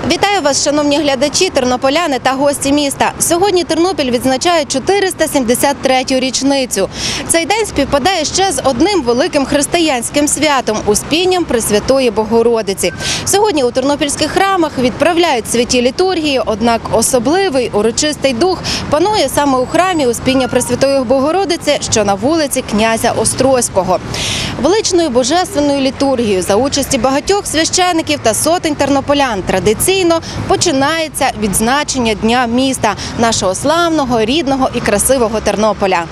Вітаю вас, шановні глядачі, тернополяни та гості міста. Сьогодні Тернопіль відзначає 473-ю річницю. Цей день співпадає ще з одним великим християнським святом – Успінням Пресвятої Богородиці. Сьогодні у тернопільських храмах відправляють святі літургії, однак особливий урочистий дух панує саме у храмі Успіння Пресвятої Богородиці, що на вулиці Князя Острозького. Величною божественною літургією за участі багатьох священиків та сотень тернополян традиційно починається відзначення Дня міста, нашого славного, рідного і красивого Тернополя.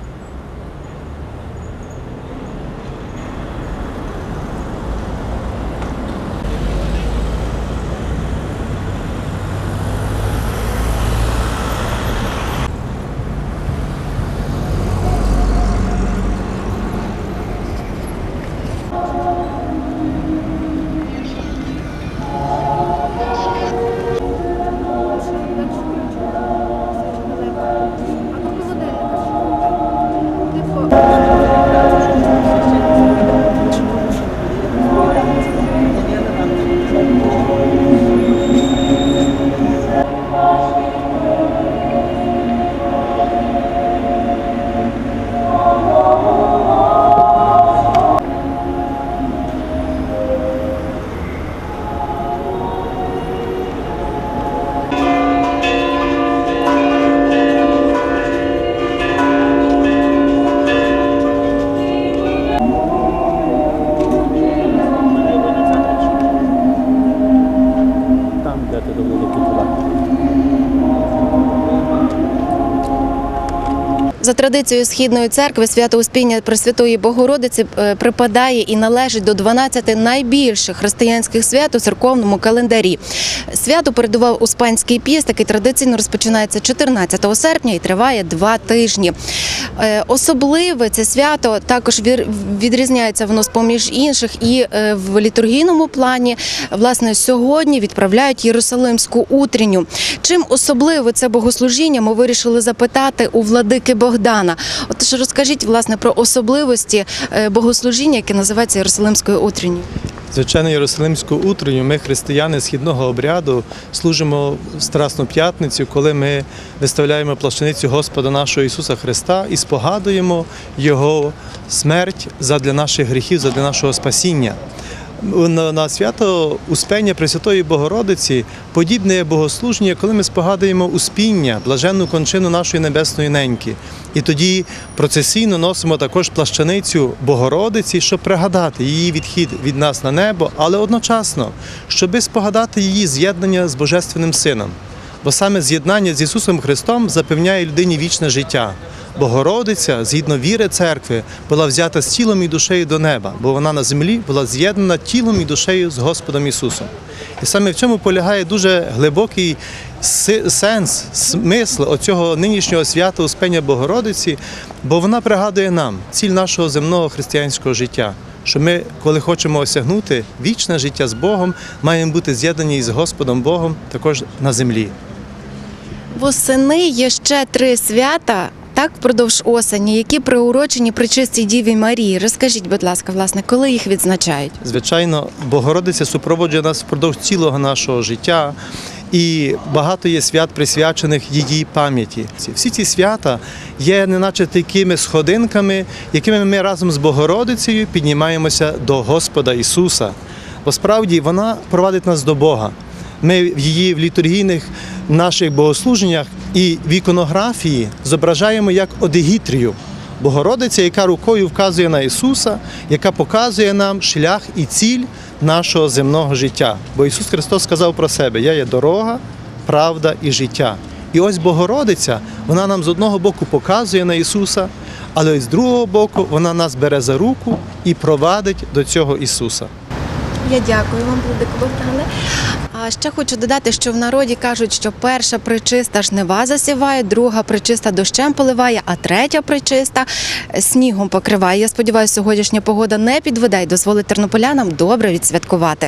За традицією Східної церкви, свято Успіння Пресвятої Богородиці припадає і належить до 12 найбільших християнських свят у церковному календарі. Свято передував Успенський піст, який традиційно розпочинається 14 серпня і триває 2 тижні. Особливе це свято також відрізняється воно з-поміж інших і в літургійному плані. Власне, сьогодні відправляють Єрусалимську утренню. Чим особливе це богослужіння, ми вирішили запитати у владики Богдана. Отож, розкажіть, власне, про особливості богослужіння, яке називається Єрусалимською утренню. Звичайно, Єрусалимську утренню ми, християни східного обряду, служимо в Страсну п'ятницю, коли ми виставляємо плащаницю Господа нашого Ісуса Христа і спогадуємо Його смерть задля наших гріхів, задля нашого спасіння. На свято Успіння Пресвятої Богородиці подібне богослужіння, коли ми спогадуємо успіння, блаженну кончину нашої небесної неньки. І тоді процесійно носимо також плащаницю Богородиці, щоб пригадати її відхід від нас на небо, але одночасно, щоб спогадати її з'єднання з Божественним Сином. Бо саме з'єднання з Ісусом Христом запевняє людині вічне життя. Богородиця, згідно віри церкви, була взята з тілом і душею до неба, бо вона на землі була з'єднана тілом і душею з Господом Ісусом. І саме в цьому полягає дуже глибокий сенс, смисл оцього нинішнього свята Успіння Богородиці, бо вона пригадує нам ціль нашого земного християнського життя, що ми, коли хочемо осягнути вічне життя з Богом, маємо бути з'єднані із Господом Богом також на землі. Восени є ще 3 свята, так, впродовж осені, які приурочені Пречистій Діві Марії. Розкажіть, будь ласка, власне, коли їх відзначають? Звичайно, Богородиця супроводжує нас впродовж цілого нашого життя, і багато є свят, присвячених її пам'яті. Всі ці свята є неначе такими сходинками, якими ми разом з Богородицею піднімаємося до Господа Ісуса. Бо справді вона провадить нас до Бога. Ми в її в літургійних наших богослуженнях і в іконографії зображаємо як одегітрію. Богородиця, яка рукою вказує на Ісуса, яка показує нам шлях і ціль нашого земного життя. Бо Ісус Христос сказав про себе: «Я є дорога, правда і життя». І ось Богородиця, вона нам з одного боку показує на Ісуса, але з другого боку вона нас бере за руку і провадить до цього Ісуса. Я дякую вам, владико Богдане. А ще хочу додати, що в народі кажуть, що перша пречиста жнива засіває, друга пречиста дощем поливає, а третя пречиста снігом покриває. Я сподіваюся, сьогоднішня погода не підведе і дозволить тернополянам добре відсвяткувати.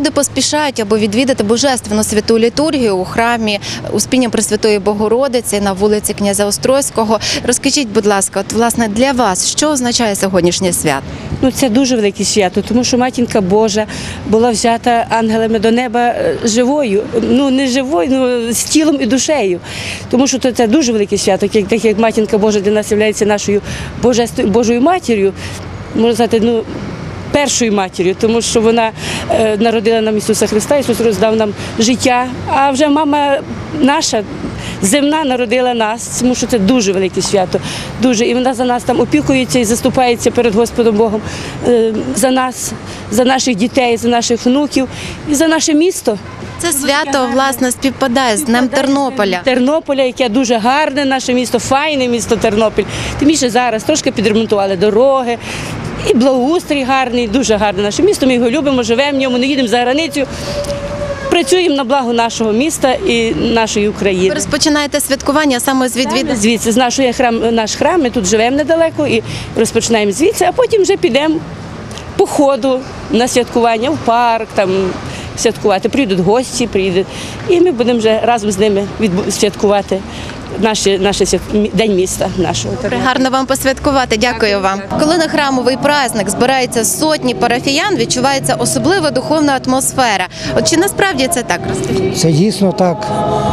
люди поспішають, аби відвідати Божественну святу літургію у храмі Успіння Пресвятої Богородиці на вулиці Князя Острозького. Розкажіть, будь ласка, от, власне, для вас, що означає сьогоднішнє свято? Ну, це дуже велике свято, тому що Матінка Божа була взята ангелами до неба живою, ну не живою, ну з тілом і душею. Тому що це дуже велике свято, так як Матінка Божа для нас є нашою Божою матір'ю, можна сказати, ну, першою матір'ю, тому що вона народила нам Ісуса Христа, Ісус роздав нам життя, а вже мама наша, земна, народила нас, тому що це дуже велике свято, дуже. І вона за нас там опікується і заступається перед Господом Богом за нас, за наших дітей, за наших внуків і за наше місто. Це свято, власне, співпадає з Днем Тернополя. Тернополя, яке дуже гарне наше місто, файне місто Тернопіль. Тим більше зараз трошки підремонтували дороги, і благоустрій гарний, дуже гарне наше місто. Ми його любимо, живемо в ньому, не їдемо за границю. Працюємо на благо нашого міста і нашої України. Ви розпочинаєте святкування саме з відвідин? Звідси, з нашого наш храм, ми тут живемо недалеко і розпочинаємо звідси, а потім вже підемо по ходу на святкування в парк, там святкувати. Прийдуть гості, і ми будемо вже разом з ними святкувати наш День міста нашого. Гарно вам посвяткувати, дякую вам. Коли на храмовий праздник збираються сотні парафіян, відчувається особлива духовна атмосфера. От чи насправді це так? Розкажіть? Це дійсно так.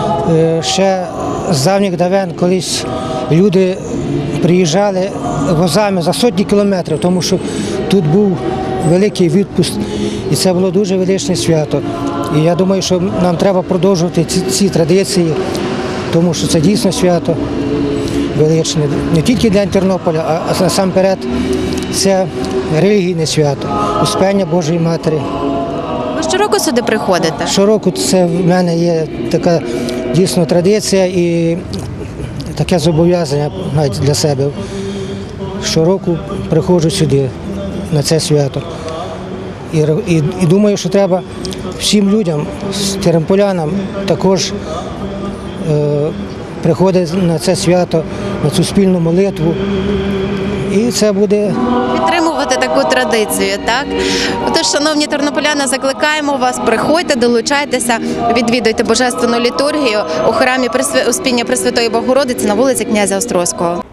Ще з давніх давен колись люди приїжджали возами за сотні кілометрів, тому що тут був великий відпуск, і це було дуже величне свято. І я думаю, що нам треба продовжувати ці традиції, тому що це дійсно свято величне. Не тільки День Тернополя, а насамперед це релігійне свято, Успіння Божої Матері. Ви щороку сюди приходите? Щороку це в мене є така дійсно традиція і таке зобов'язання навіть для себе. Щороку приходжу сюди на це свято. І думаю, що треба всім людям, тернополянам також приходити на це свято, на цю спільну молитву. І це буде Підтримувати таку традицію, так? Отож, шановні тернополяни, закликаємо вас, приходьте, долучайтеся, відвідуйте Божественну літургію у храмі Успіння Пресвятої Богородиці на вулиці Князя Острозького.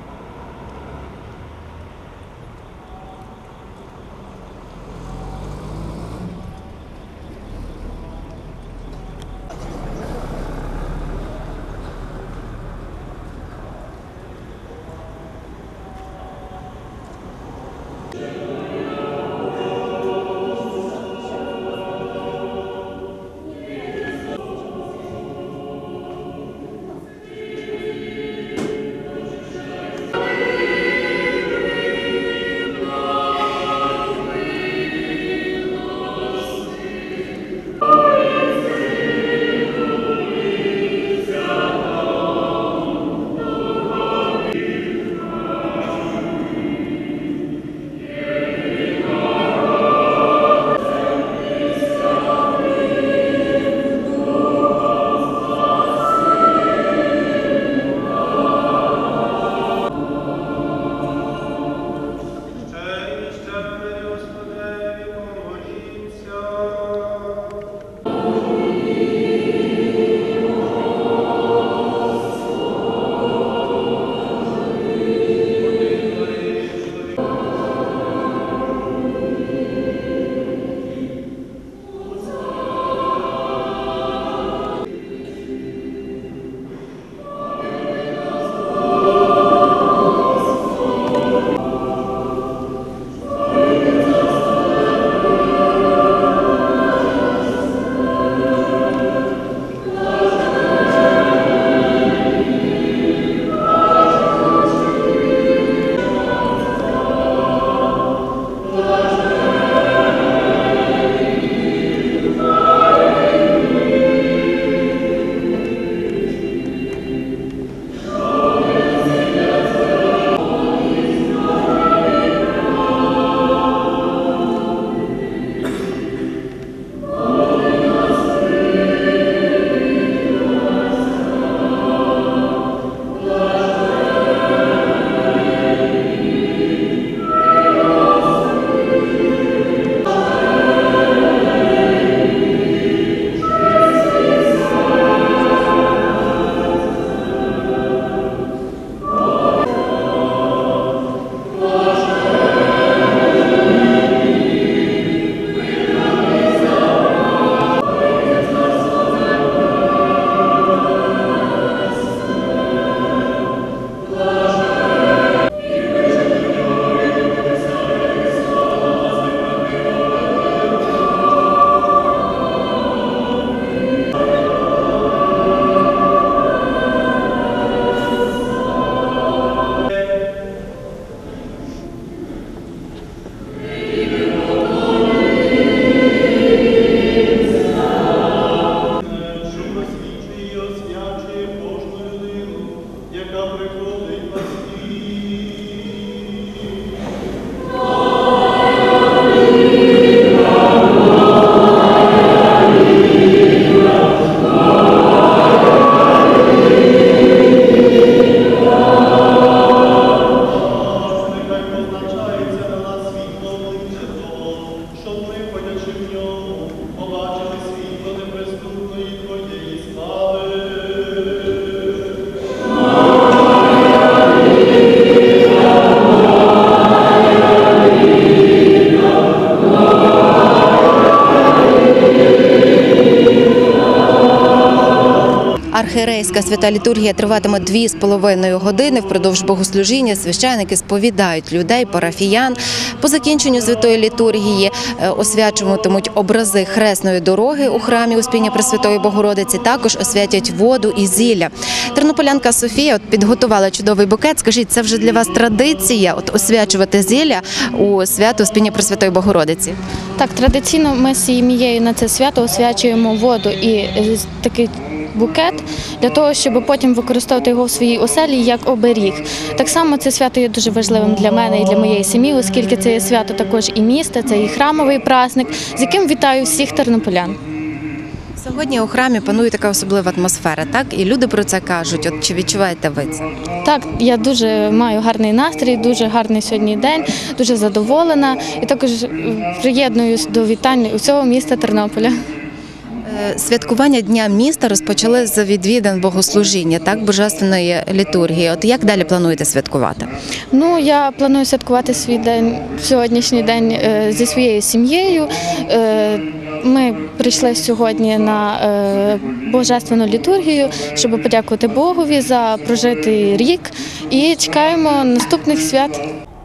архієрейська свята літургія триватиме 2,5 години. Впродовж богослужіння священики сповідають людей, парафіян. По закінченню святої літургії освячуватимуть образи хресної дороги у храмі Успіння Пресвятої Богородиці. Також освятять воду і зілля. Тернополянка Софія підготувала чудовий букет. Скажіть, це вже для вас традиція освячувати зілля у свято Успіння Пресвятої Богородиці? Так, традиційно ми з сім'єю на це свято освячуємо воду і такий букет для того, щоб потім використовувати його в своїй оселі як оберіг. Так само це свято є дуже важливим для мене і для моєї сім'ї, оскільки це є свято також і міста, це і храмовий праздник, з яким вітаю всіх тернополян. Сьогодні у храмі панує така особлива атмосфера, так? І люди про це кажуть. От чи відчуваєте ви це? Так, я дуже маю гарний настрій, дуже гарний сьогодні день, дуже задоволена і також приєднуюсь до вітань усього міста Тернополя. Святкування Дня міста розпочали з відвідин богослужіння, так, божественної літургії. От як далі плануєте святкувати? Ну, я планую святкувати свій день, сьогоднішній день зі своєю сім'єю. Ми прийшли сьогодні на божественну літургію, щоб подякувати Богові за прожитий рік і чекаємо наступних свят.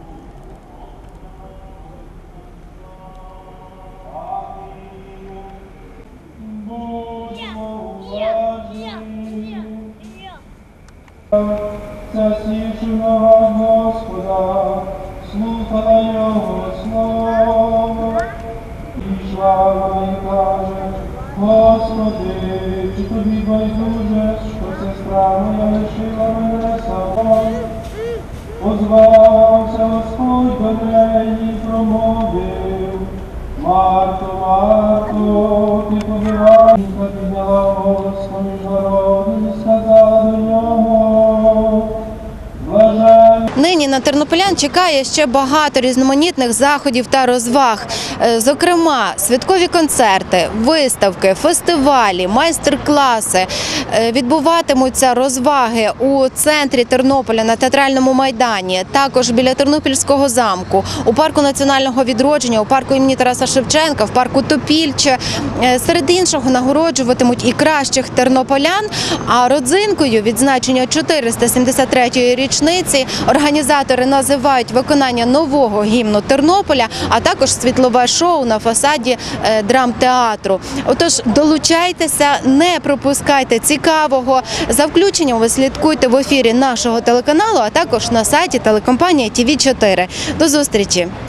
Засвідченого Господа, слухала Його слово, і слава й каже: Господи, чи тобі байдуже, що сестра моя лишила мене самою? Озвався Господь до неї і промовив: Марто, Марто, ти побиванка підняла голос поміж народом і сказала до нього: Блажен. Нині на тернополян чекає ще багато різноманітних заходів та розваг. Зокрема, святкові концерти, виставки, фестивалі, майстер-класи. Відбуватимуться розваги у центрі Тернополя на Театральному майдані, також біля Тернопільського замку, у парку національного відродження, у парку імені Тараса Шевченка, в парку Топільче. Серед іншого нагороджуватимуть і кращих тернополян, а родзинкою відзначення 473-ї річниці організатори називають виконання нового гімну Тернополя, а також світлове шоу на фасаді драмтеатру. Отож, долучайтеся, не пропускайте цікавого. За включенням ви слідкуйте в ефірі нашого телеканалу, а також на сайті телекомпанії ТВ4. До зустрічі!